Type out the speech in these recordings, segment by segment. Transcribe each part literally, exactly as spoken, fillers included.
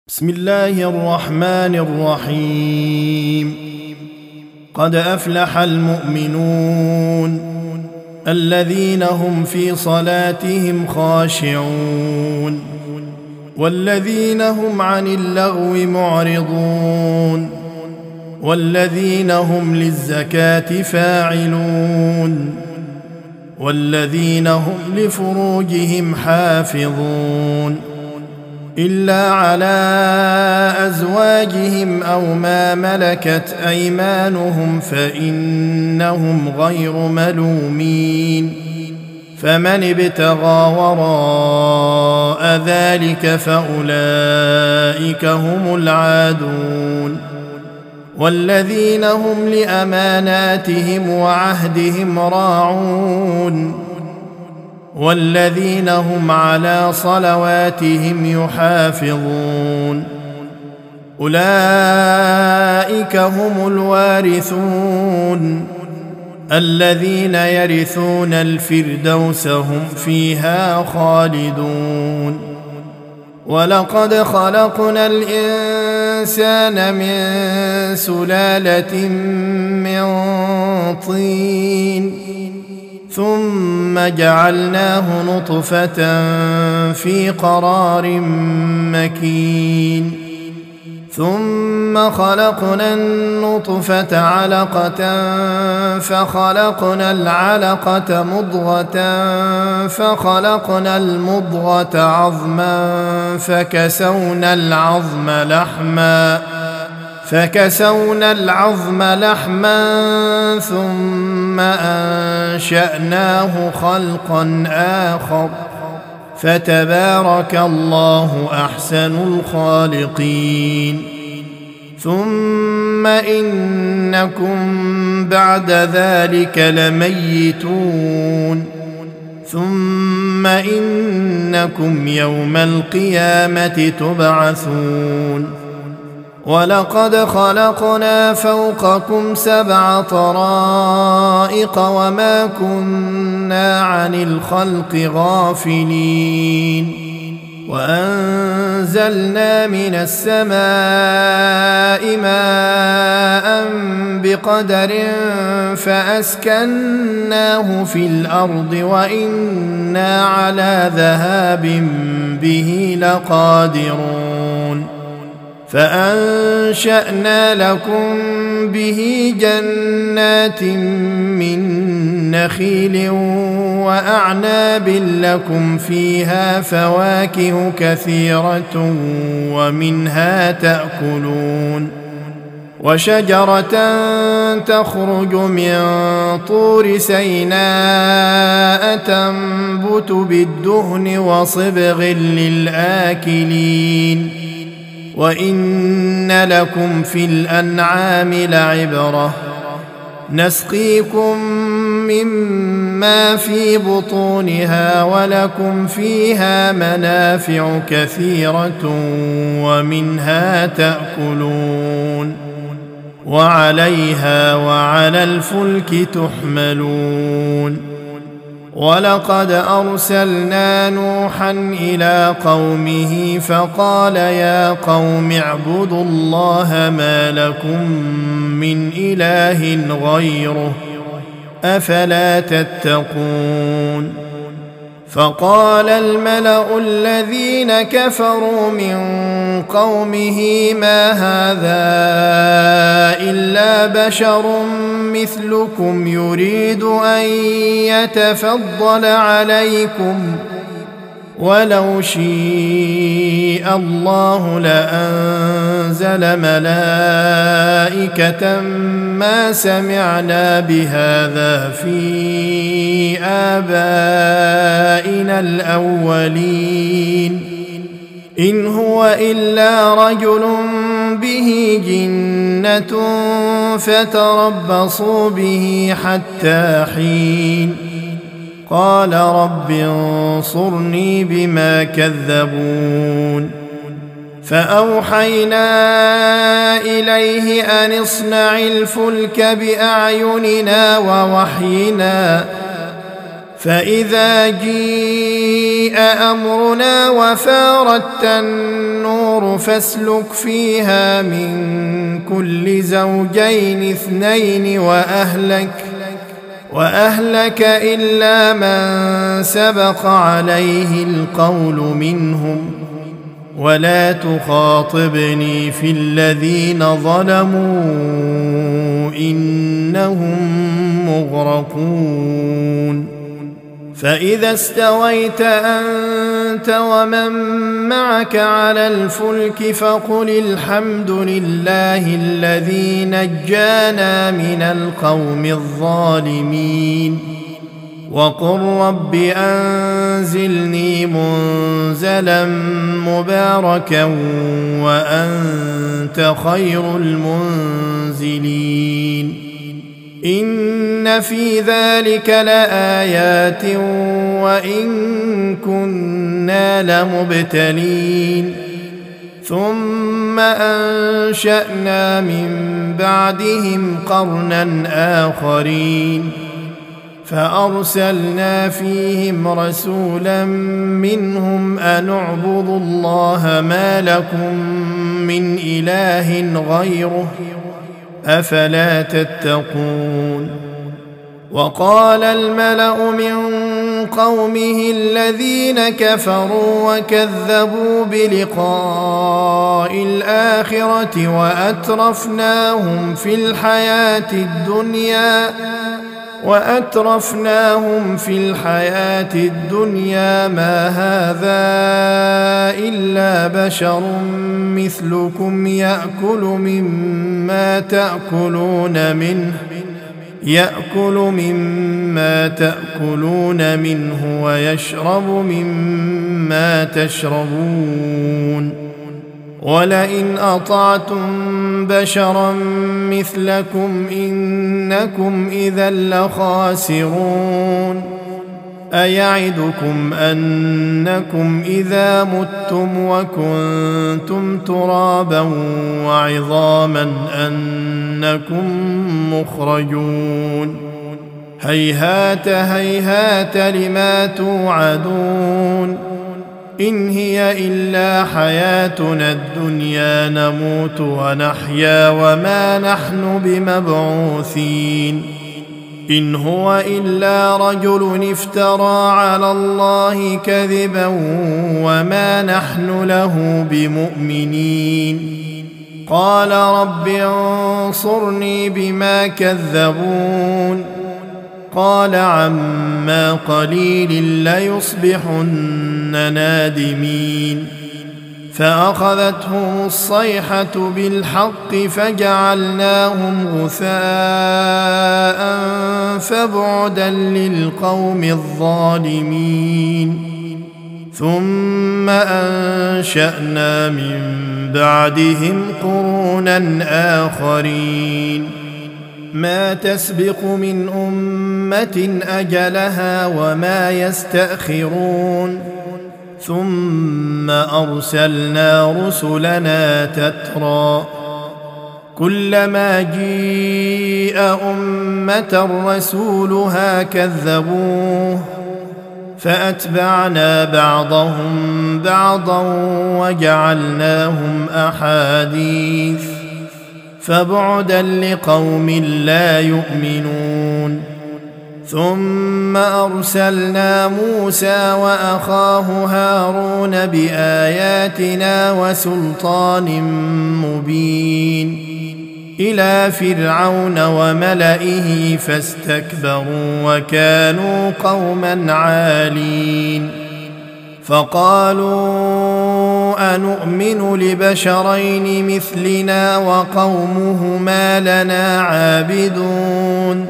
بسم الله الرحمن الرحيم. قد أفلح المؤمنون الذين هم في صلاتهم خاشعون والذين هم عن اللغو معرضون والذين هم للزكاة فاعلون والذين هم لفروجهم حافظون إلا على أزواجهم أو ما ملكت أيمانهم فإنهم غير ملومين. فمن ابتغى وراء ذلك فأولئك هم العادون. والذين هم لأماناتهم وعهدهم راعون والذين هم على صلواتهم يحافظون أولئك هم الوارثون الذين يرثون الفردوس هم فيها خالدون. ولقد خلقنا الإنسان من سلالة من طين ثم جعلناه نطفة في قرار مكين ثم خلقنا النطفة علقة فخلقنا العلقة مضغة فخلقنا المضغة عظما فكسونا العظم لحما فكسونا العظم لحما ثم أنشأناه خلقا آخر فتبارك الله أحسن الخالقين. ثم إنكم بعد ذلك لميتون ثم إنكم يوم القيامة تبعثون. ولقد خلقنا فوقكم سبع طرائق وما كنا عن الخلق غافلين. وأنزلنا من السماء ماء بقدر فأسكناه في الأرض وإنا على ذهاب به لقادرون. فأنشأنا لكم به جنات من نخيل وأعناب لكم فيها فواكه كثيرة ومنها تأكلون. وشجرة تخرج من طور سيناء تنبت بالدهن وصبغ للآكلين. وإن لكم في الأنعام لعبرة نسقيكم مما في بطونها ولكم فيها منافع كثيرة ومنها تأكلون وعليها وعلى الفلك تحملون. ولقد أرسلنا نوحا إلى قومه فقال يا قوم اعبدوا الله ما لكم من إله غيره أفلا تتقون. فقال الملأ الذين كفروا من قومه ما هذا إلا بشر مثلكم يريد أن يتفضل عليكم ولو شاء الله لأنزل ملائكة ما سمعنا بهذا في آبائنا الأولين إن هو إلا رجل به جنة فتربصوا به حتى حين. قال رب انصرني بما كذبون. فأوحينا إليه أن اصنع الفلك بأعيننا ووحينا فإذا جيء أمرنا وفارت النور فاسلك فيها من كل زوجين اثنين وأهلك وأهلك إلا من سبق عليه القول منهم ولا تخاطبني في الذين ظلموا إنهم مغرقون فإذا استويت أنت ومن معك على الفلك فقل الحمد لله الذي نجانا من القوم الظالمين وقل رب أنزلني منزلا مباركا وأنت خير المنزلين إن في ذلك لآيات وإن كنا لمبتلين ثم أنشأنا من بعدهم قرنا آخرين فأرسلنا فيهم رسولا منهم أن اعبدوا الله ما لكم من إله غيره أفلا تتقون وقال الملأ من قومه الذين كفروا وكذبوا بلقاء الآخرة وأترفناهم في الحياة الدنيا وأترفناهم في الحياة الدنيا ما هذا إلا بشر مثلكم يأكل مما تأكلون منه يأكل مما تأكلون منه ويشرب مما تشربون ولئن أطعتم بشرا مثلكم إنكم إذا لخاسرون أيعدكم أنكم إذا متم وكنتم ترابا وعظاما أنكم مخرجون هيهات هيهات لما توعدون إن هي إلا حياتنا الدنيا نموت ونحيا وما نحن بمبعوثين إن هو إلا رجل افترى على الله كذبا وما نحن له بمؤمنين قال رب انصرني بما كذبون قال عما قليل ليصبحن نادمين فأخذتهم الصيحة بالحق فجعلناهم غثاء فبعدا للقوم الظالمين ثم أنشأنا من بعدهم قرونا آخرين ما تسبق من أمة أجلها وما يستأخرون ثم أرسلنا رسلنا تترى كلما جيء أمة رسولها كذبوه فأتبعنا بعضهم بعضا وجعلناهم أحاديث فبعدا لقوم لا يؤمنون ثم أرسلنا موسى وأخاه هارون بآياتنا وسلطان مبين إلى فرعون وملئه فاستكبروا وكانوا قوما عالين فقالوا أنؤمن لبشرين مثلنا وقومهما لنا عابدون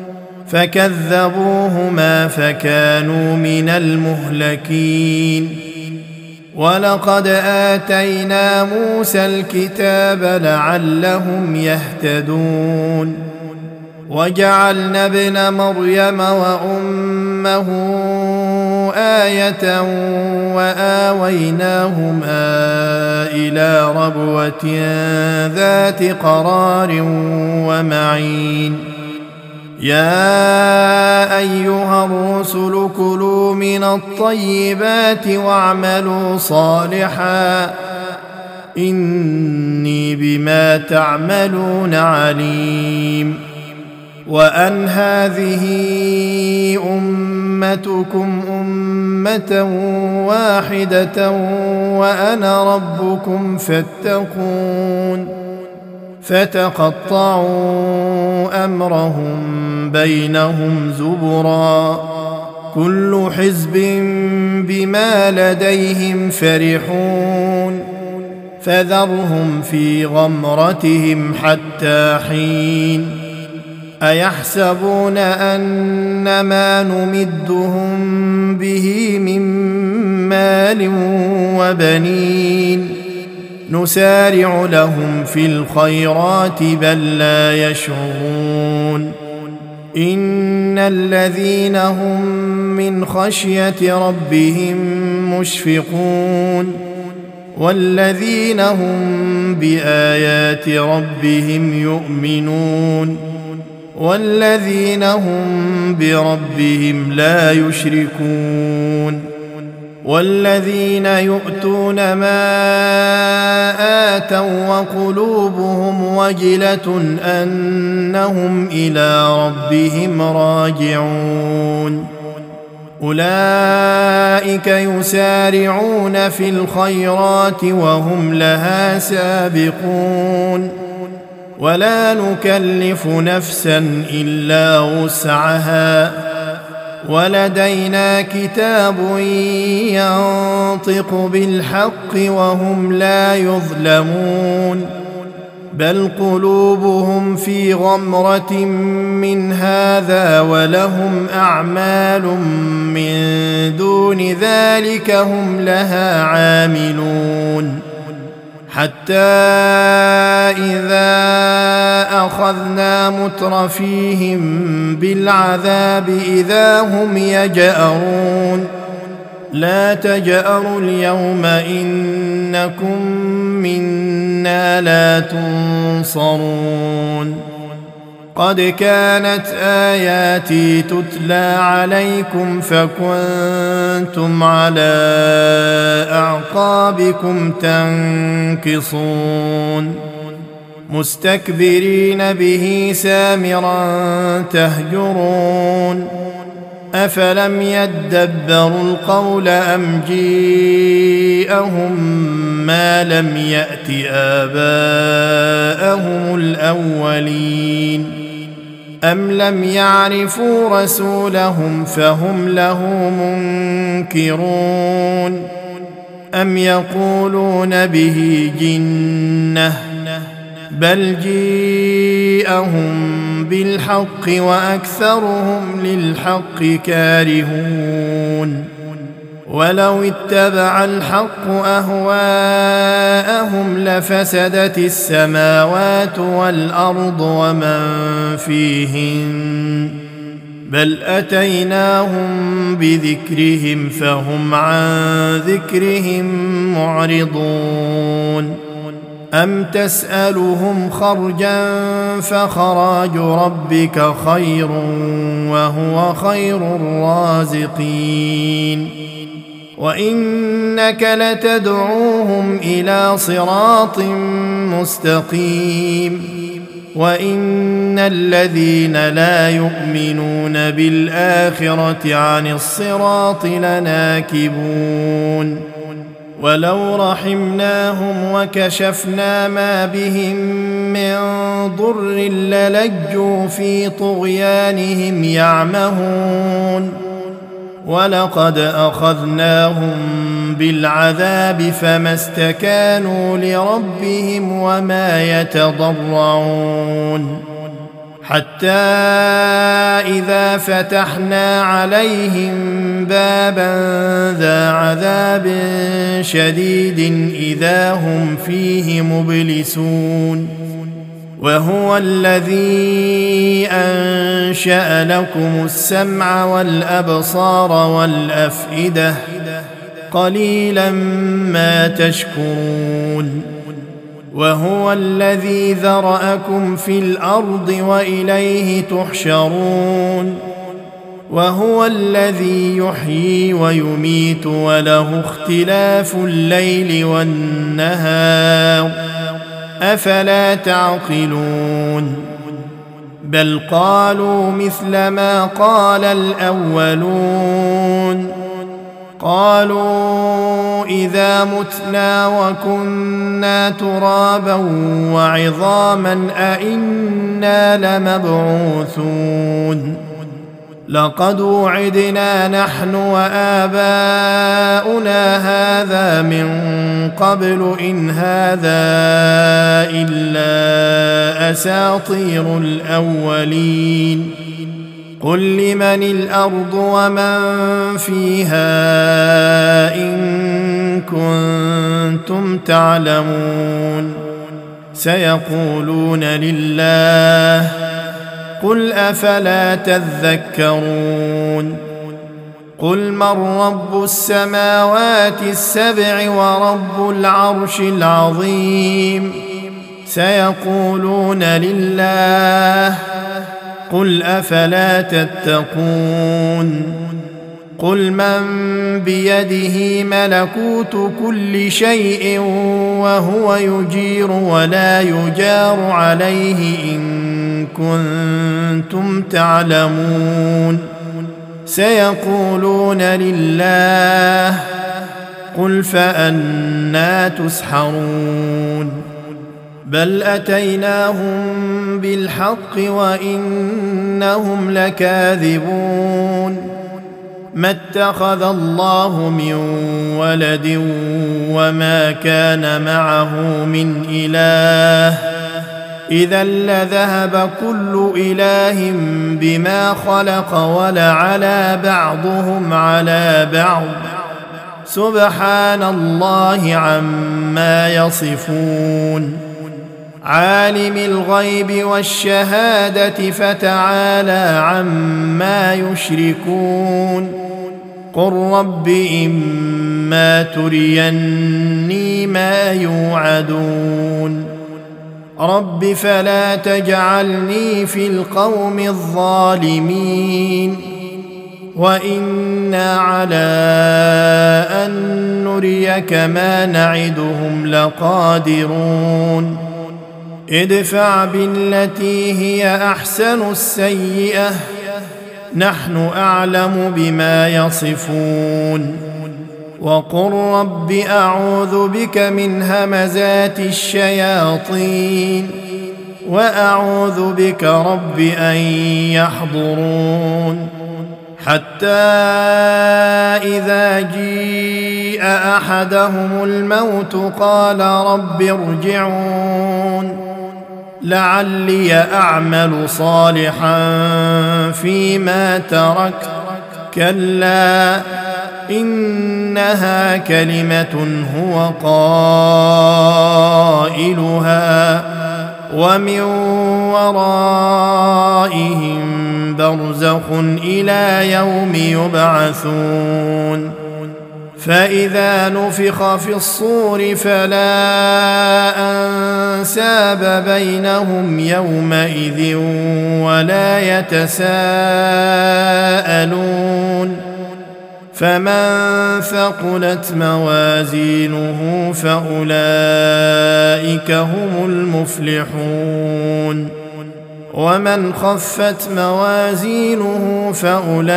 فكذبوهما فكانوا من المهلكين ولقد آتينا موسى الكتاب لعلهم يهتدون وجعلنا ابن مريم وأمه آية وآويناهما إلى ربوة ذات قرار ومعين يا أيها الرسل كلوا من الطيبات واعملوا صالحا إني بما تعملون عليم. وأن هذه أمتكم أمة واحدة وأنا ربكم فاتقون. فتقطعوا أمرهم بينهم زبرا كل حزب بما لديهم فرحون فذرهم في غمرتهم حتى حين. أيحسبون أن ما نمدهم به من مال وبنين نسارع لهم في الخيرات بل لا يشعرون. إن الذين هم من خشية ربهم مشفقون والذين هم بآيات ربهم يؤمنون والذين هم بربهم لا يشركون والذين يؤتون ما آتوا وقلوبهم وجلة أنهم إلى ربهم راجعون أولئك يسارعون في الخيرات وهم لها سابقون ولا نكلف نفسا إلا وسعها ولدينا كتاب ينطق بالحق وهم لا يظلمون بل قلوبهم في غمرة من هذا ولهم أعمال من دون ذلك هم لها عاملون حتى إذا أخذنا مترفيهم بالعذاب إذا هم يجأرون لا تجأروا اليوم إنكم منا لا تنصرون قد كانت آياتي تتلى عليكم فكنتم على أعقابكم تنكصون مستكبرين به سامرا تهجرون أفلم يدبروا القول أم جيءهم ما لم يأت آباءهم الأولين أم لم يعرفوا رسولهم فهم له منكرون أم يقولون به جنة بل جيءهم بالحق وأكثرهم للحق كارهون ولو اتبع الحق أهواءهم لفسدت السماوات والأرض ومن فيهن بل أتيناهم بذكرهم فهم عن ذكرهم معرضون أم تسألهم خرجا فخراج ربك خير وهو خير الرازقين وإنك لتدعوهم إلى صراط مستقيم وإن الذين لا يؤمنون بالآخرة عن الصراط لناكبون ولو رحمناهم وكشفنا ما بهم من ضر للجوا في طغيانهم يعمهون ولقد أخذناهم بالعذاب فما استكانوا لربهم وما يتضرعون حتى إذا فتحنا عليهم بابا ذا عذاب شديد إذا هم فيه مبلسون وهو الذي أنشأ لكم السمع والأبصار والأفئدة قليلا ما تشكرون وهو الذي ذرأكم في الأرض وإليه تحشرون وهو الذي يحيي ويميت وله اختلاف الليل والنهار أفلا تعقلون بل قالوا مثل ما قال الأولون قالوا إذا متنا وكنا ترابا وعظاما أئنا لمبعوثون لقد وعدنا نحن وآباؤنا هذا من قبل إن هذا إلا أساطير الأولين قل لمن الأرض ومن فيها إن كنتم تعلمون سيقولون لله قل أفلا تذكرون قل من رب السماوات السبع ورب العرش العظيم سيقولون لله قل أفلا تتقون قل من بيده ملكوت كل شيء وهو يجير ولا يجار عليه إن كنتم تعلمون سيقولون لله قل فأنى تسحرون بل أتيناهم بالحق وإنهم لكاذبون ما اتخذ الله من ولد وما كان معه من إله إذا لذهب كل إله بما خلق ولعلى بعضهم على بعض سبحان الله عما يصفون عالم الغيب والشهادة فتعالى عما يشركون قل رب إما تريني ما يوعدون رب فلا تجعلني في القوم الظالمين وإنا على أن نريك ما نعدهم لقادرون ادفع بالتي هي أحسن السيئة نحن أعلم بما يصفون وقل رب أعوذ بك من همزات الشياطين وأعوذ بك رب أن يحضرون حتى إذا جيء أحدهم الموت قال رب ارجعون لعلي أعمل صالحا فيما تركت كلا إنها كلمة هو قائلها ومن ورائهم برزخ إلى يوم يبعثون فإذا نفخ في الصور فلا أنساب بينهم يومئذ ولا يتساءلون فمن ثقلت موازينه فأولئك هم المفلحون ومن خفت موازينه فأولئك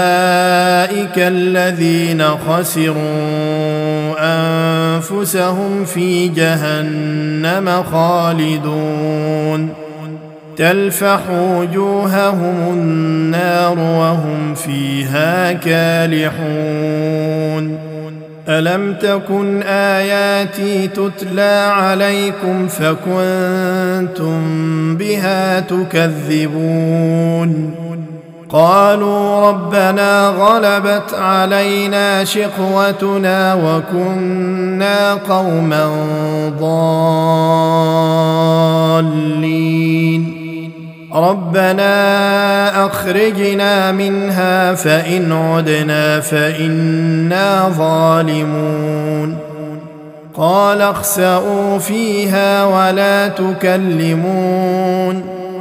الذين خسروا أنفسهم في جهنم خالدون تلفح وجوههم النار وهم فيها كالحون ألم تكن آياتي تتلى عليكم فكنتم بها تكذبون قالوا ربنا غلبت علينا شقوتنا وكنا قوما ضالين ربنا أخرجنا منها فإن عدنا فإنا ظالمون قال اخسئوا فيها ولا تكلمون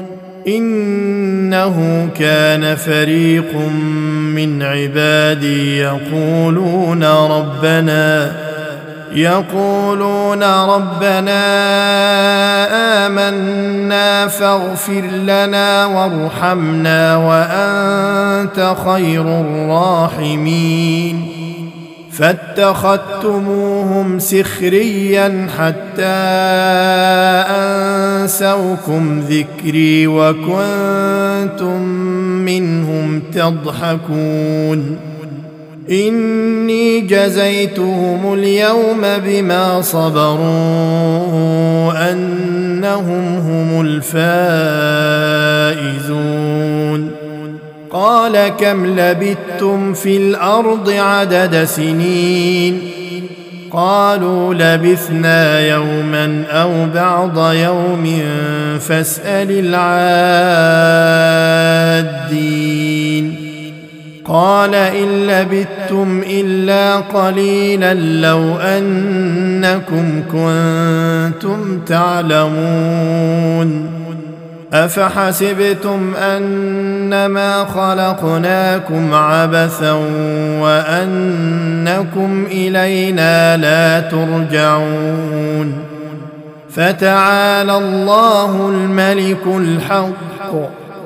إنه كان فريق من عبادي يقولون ربنا يقولون ربنا آمنا فاغفر لنا وارحمنا وأنت خير الراحمين فاتخذتموهم سخريا حتى أنسوكم ذكري وكنتم منهم تضحكون إني جزيتهم اليوم بما صبروا أنهم هم الفائزون قال كم لبثتم في الأرض عدد سنين قالوا لبثنا يوما أو بعض يوم فاسأل العادين قال إن لبثتم إلا قليلا لو أنكم كنتم تعلمون أفحسبتم أنما خلقناكم عبثا وأنكم إلينا لا ترجعون فتعالى الله الملك الحق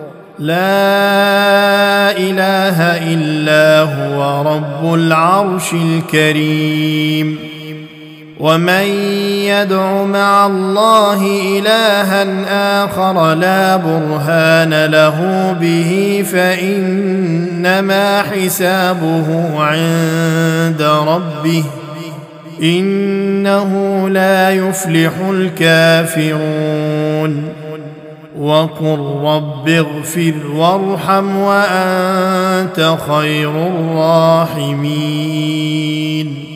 لا إله إلا هو رب العرش الكريم ومن يدع مع الله إلها آخر لا برهان له به فإنما حسابه عند ربه إنه لا يفلح الكافرون وقل رب اغفر وارحم وأنت خير الراحمين